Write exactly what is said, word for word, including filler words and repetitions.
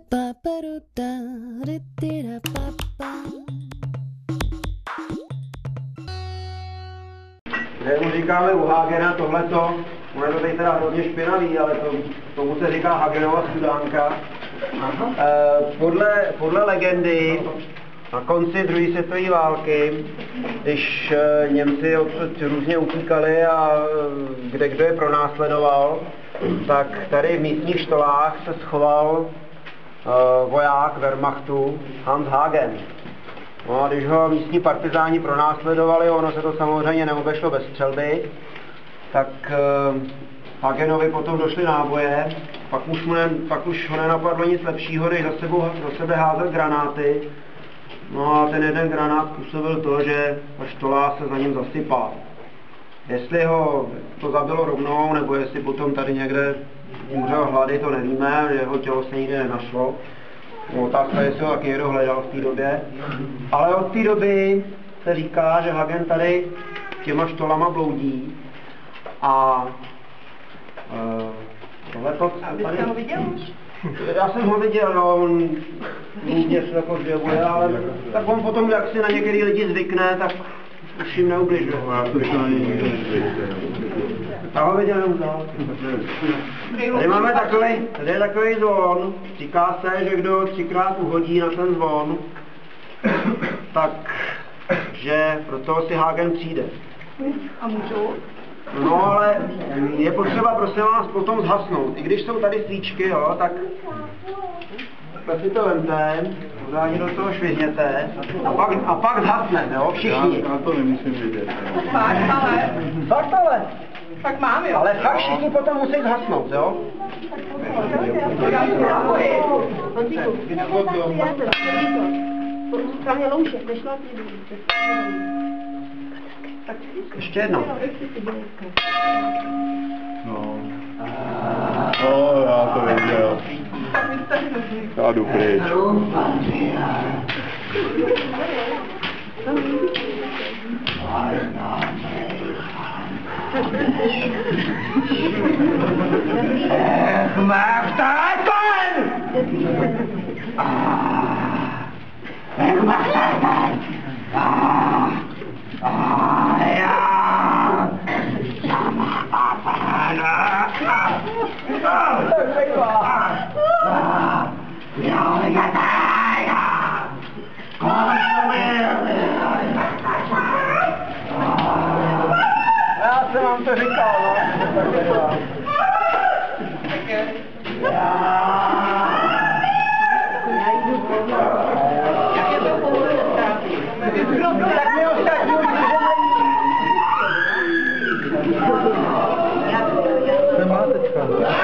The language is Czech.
My mu říkáme u Hagena tohleto, ono je to tady teda hodně špinavý, ale to, tomu se říká Hagenova studánka. E, podle, podle legendy na konci druhé světové války, když e, Němci odsud různě utíkali a e, kde kdo je pronásledoval, tak tady v místních štolách se schoval e, voják Wehrmachtu Hans Hagen. No a když ho místní partizáni pronásledovali, ono se to samozřejmě neobešlo bez střelby, tak uh, Hagenovi potom došly náboje, pak už, mu ne, pak už ho nenapadlo nic lepšího, než za, sebou, za sebe házet granáty. No a ten jeden granát způsobil to, že ta štola se za ním zasypala. Jestli ho to zabilo rovnou, nebo jestli potom tady někde umřel hlady, to nevíme, jeho tělo se nikdy nenašlo. No, otázka, jestli ho taky někdo hledal v té době. Ale od té doby se říká, že Hagen tady těma štolama bloudí. A uh, tohleto... A vy jste ho viděl už? Já jsem ho viděl, no, on něco jako zjevuje, ale tak on potom, jak si na některý lidi zvykne, tak už jim neubližuje. Já ho viděl jenom dál. Tady máme takový, tady je takový zvon, říká se, že kdo třikrát uhodí na ten zvon, tak, že pro toho si Hagen přijde. A můžu? No ale je potřeba, prosím vás, potom zhasnout. I když jsou tady svíčky, jo, tak takhle si to vemte, pořádně do toho švihněte a pak, a pak zhasne, jo, všichni. Já, já to nemusím vidět. Fakt ale? Fakt ale. Fakt mám, jo. Ale fakt všichni potom musí zhasnout, jo. Ještě jednou. No. No, já to věděl. Já jdu pryč. Ech, mach tak pan! Ech, mach tak pan! Já! Já mach tak pan! Já mach tak pan! Já jsem vám to říkal, no. Jak je to pohodlné ztráty? Tak mi ostatní už Nemáte